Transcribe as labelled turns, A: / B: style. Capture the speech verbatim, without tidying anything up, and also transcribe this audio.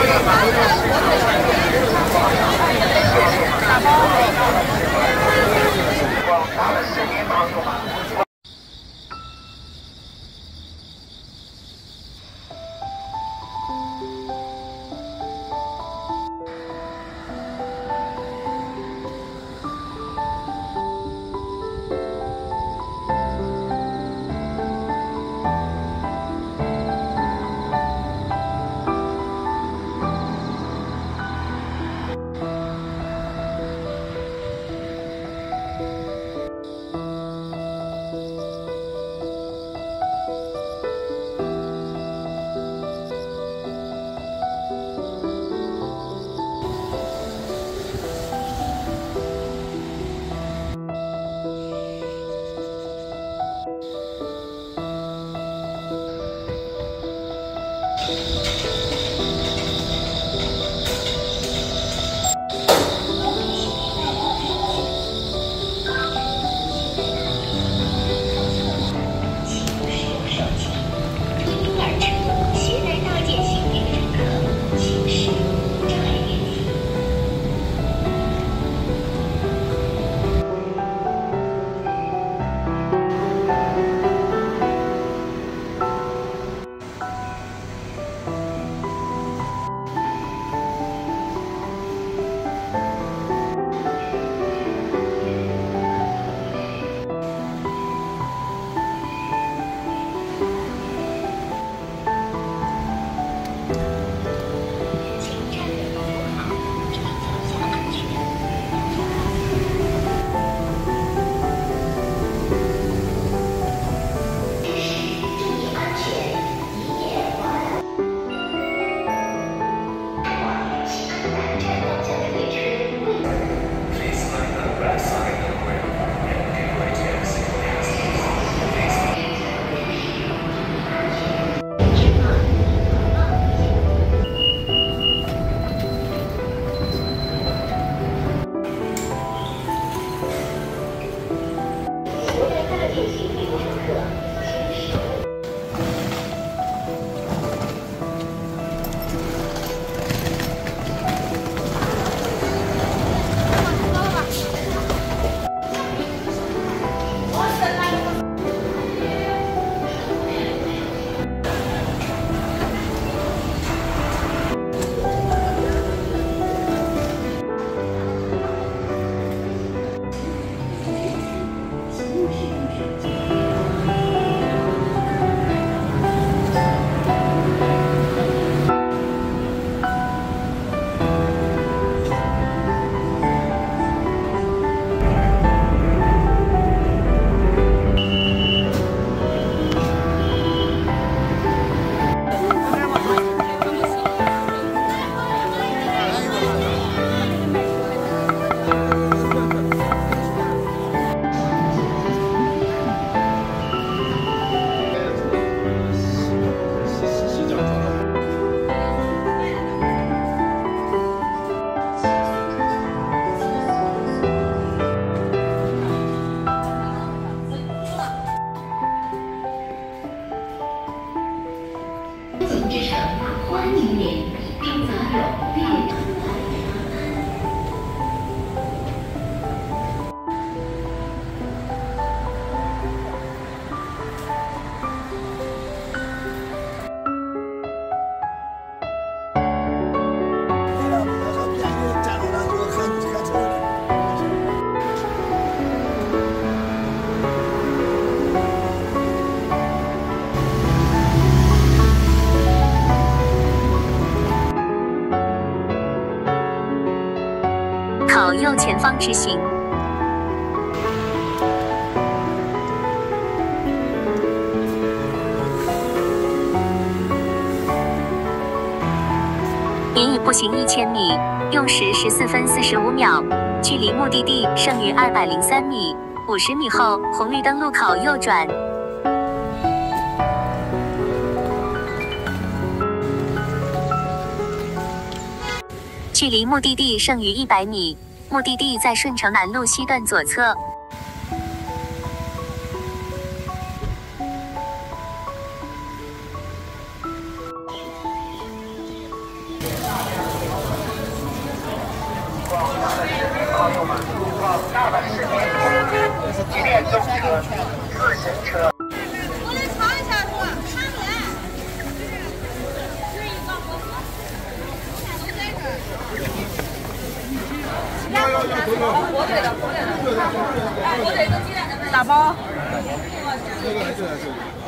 A: 考右前方直行。您已步行一千米，用时十四分四十五秒，距离目的地剩余二百零三米。五十米后，红绿灯路口右转。距离目的地剩余一百米，目的地在顺城南路西段左侧。
B: 号用马往大阪市内途，机电动车、自行车。
C: 我来尝一下，是吧？看不来，就是就是一个火锅，都在这儿。要要要火腿的，火腿的，火腿跟鸡蛋的，打包。这个这个这个。